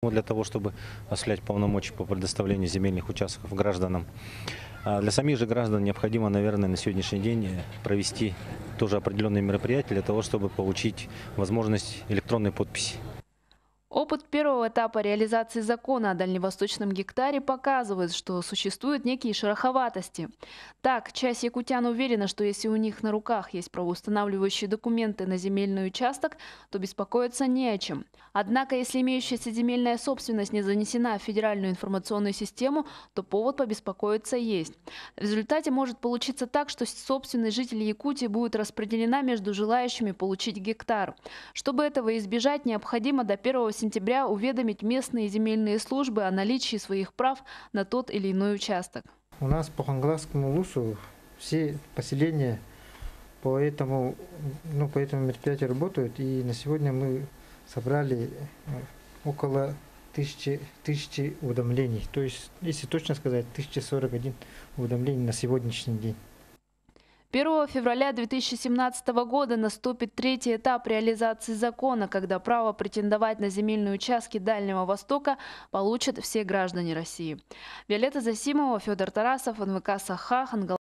Для того, чтобы осуществлять полномочия по предоставлению земельных участков гражданам. А для самих же граждан необходимо, наверное, на сегодняшний день провести тоже определенные мероприятия для того, чтобы получить возможность электронной подписи. Опыт первого этапа реализации закона о дальневосточном гектаре показывает, что существуют некие шероховатости. Так, часть якутян уверена, что если у них на руках есть правоустанавливающие документы на земельный участок, то беспокоиться не о чем. Однако, если имеющаяся земельная собственность не занесена в федеральную информационную систему, то повод побеспокоиться есть. В результате может получиться так, что собственность жителей Якутии будет распределена между желающими получить гектар. Чтобы этого избежать, необходимо до 1 сентября уведомить местные земельные службы о наличии своих прав на тот или иной участок. У нас по Хангаласскому улусу все поселения по этому мероприятию работают, и на сегодня мы собрали около тысячи уведомлений. То есть, если точно сказать, 1041 уведомлений на сегодняшний день. 1 февраля 2017 года наступит третий этап реализации закона, когда право претендовать на земельные участки Дальнего Востока получат все граждане России. Виолетта Засимова, Федор Тарасов, НВК Саха,